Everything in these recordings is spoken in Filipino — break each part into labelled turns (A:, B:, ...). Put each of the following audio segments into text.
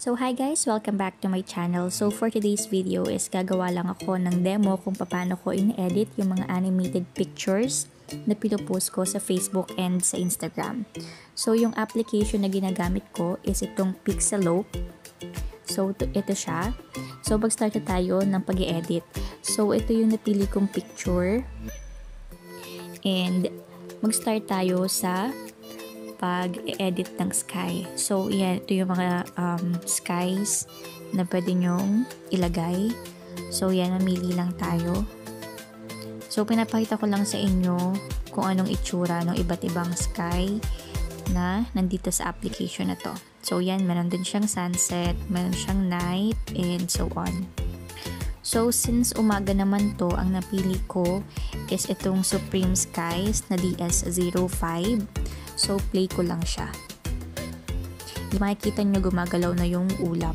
A: So hi guys, welcome back to my channel. So for today's video is gagawa lang ako ng demo kung paano ko in-edit yung mga animated pictures na pinupost ko sa Facebook and sa Instagram. So yung application na ginagamit ko is itong Pixelope. So ito siya. So mag-start na tayo ng pag-i-edit. So ito yung napili kong picture. And mag-start tayo sa pag-edit ng sky. So, yan, ito yung mga skies na pwede nyong ilagay. So, yan, mamili lang tayo. So, pinapakita ko lang sa inyo kung anong itsura ng iba't ibang sky na nandito sa application na to. So, yan, meron din siyang sunset, meron siyang night, and so on. So, since umaga naman to, ang napili ko is itong Supreme Skies na DS05. So, play ko lang siya. Makikita nyo gumagalaw na yung ulap.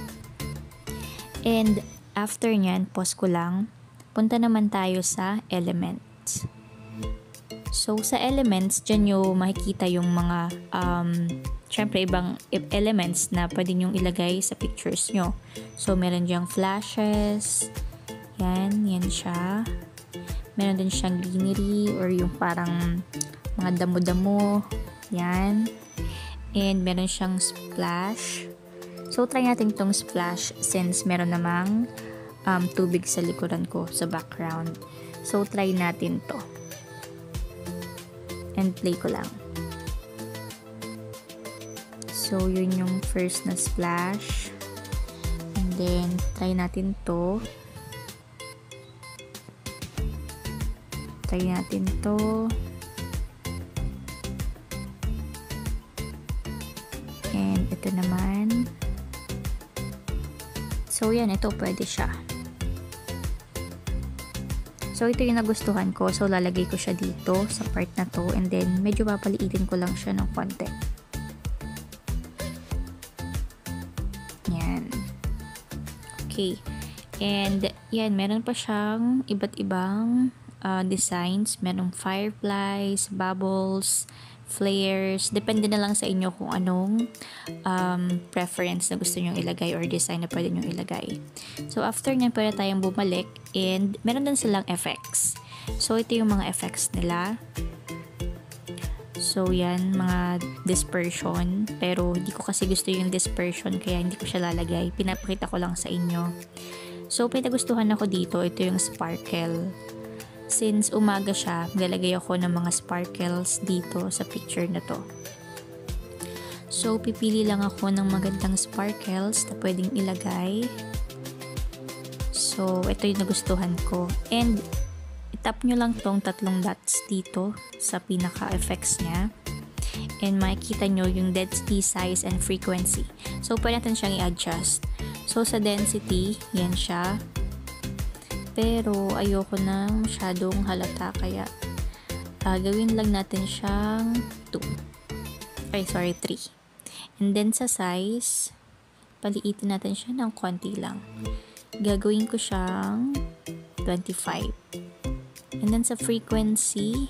A: And, after nyan, pause ko lang. Punta naman tayo sa elements. So, sa elements, dyan nyo makikita yung mga, syempre, ibang elements na pwede nyong ilagay sa pictures nyo. So, meron dyang flashes. Yan siya. Meron din siyang greenery or yung parang mga damo-damo. Yan. And meron siyang splash. So, try natin itong splash since meron namang tubig sa likuran ko sa background. So, try natin to. And play ko lang. So, yun yung first na splash. And then, try natin to. Try natin to. And ito naman. So, yan. Ito pwede siya. So, ito yung nagustuhan ko. So, lalagay ko siya dito sa part na to. And then, medyo papaliitin ko lang siya ng konti. Yan. Okay. And, yan. Meron pa siyang iba't ibang designs. Merong fireflies, bubbles, flares, depende na lang sa inyo kung anong preference na gusto nyong ilagay or design na pwede nyong ilagay. So, after nyan, pwede tayong bumalik and meron din silang effects. So, ito yung mga effects nila. So, yan, mga dispersion. Pero, hindi ko kasi gusto yung dispersion kaya hindi ko siya lalagay. Pinapakita ko lang sa inyo. So, pinagustuhan ako dito. Ito yung sparkle. Since umaga siya, maglalagay ako ng mga sparkles dito sa picture na to. So, pipili lang ako ng magandang sparkles na pwedeng ilagay. So, ito yung nagustuhan ko. And, itap nyo lang tong tatlong dots dito sa pinaka-effects niya. And, makikita nyo yung density, size, and frequency. So, pwede natin siyang i-adjust. So, sa density, yan siya. Pero ayoko na masyadong halata kaya gawin lang natin siyang 3. And then sa size, paliitin natin siya ng konti lang. Gagawin ko siyang 25. And then sa frequency,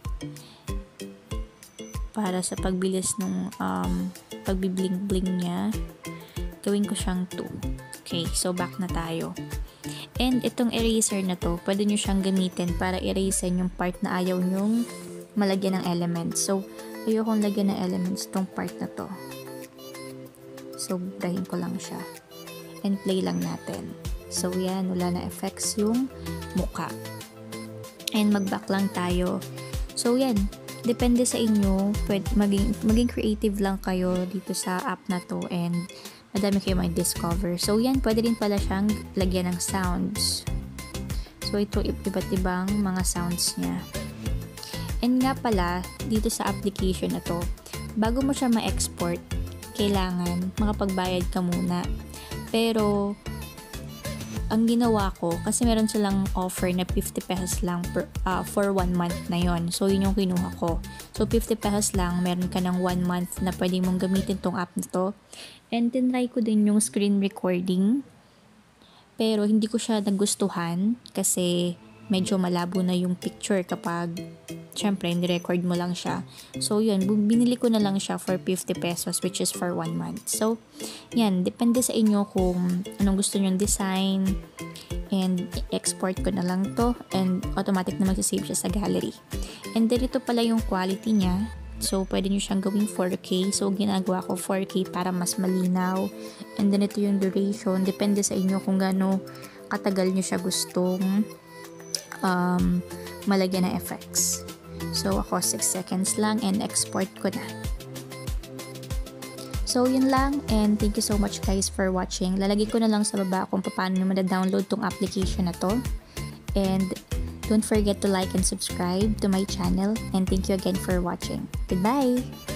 A: para sa pagbilis ng pagbibling-bling niya, gawin ko siyang 2. Okay, so back na tayo. And itong eraser na to, pwede nyo siyang gamitin para eraser yung part na ayaw nyong malagyan ng elements. So, ayokong lagyan ng elements tong part na to. So, brahin ko lang siya. And play lang natin. So, yan, wala na effects yung mukha. And mag-back lang tayo. So, yan. Depende sa inyo. Pwede, maging creative lang kayo dito sa app na to. And madami kayo may discover. So, yan, pwede rin pala siyang lagyan ng sounds. So, ito, iba't ibang mga sounds niya. And nga pala, dito sa application na to, bago mo siya ma-export, kailangan makapagbayad ka muna. Pero, ang ginawa ko, kasi meron silang offer na 50 pesos lang for 1 month na yon. So, yun yung kinuha ko. So, 50 pesos lang, meron ka ng 1 month na pwede mong gamitin tong app na to. And tinry ko din yung screen recording. Pero, hindi ko siya nagustuhan kasi medyo malabo na yung picture kapag syempre ni-record mo lang siya. So yun, binili ko na lang siya for 50 pesos, which is for 1 month. So yan, depende sa inyo kung anong gusto nyong design, and export ko na lang to, and automatic na magsasave siya sa gallery. And then ito pala yung quality niya. So pwede nyo siyang gawing 4K. So ginagawa ko 4K para mas malinaw. And then ito yung duration. Depende sa inyo kung gaano katagal nyo siya gustong malagyan ng effects. So ako 6 seconds lang and export ko na. So yun lang, and thank you so much guys for watching. Lalagay ko na lang sa baba kung paano nyo ma-download tong application na to. And don't forget to like and subscribe to my channel, and thank you again for watching. Goodbye!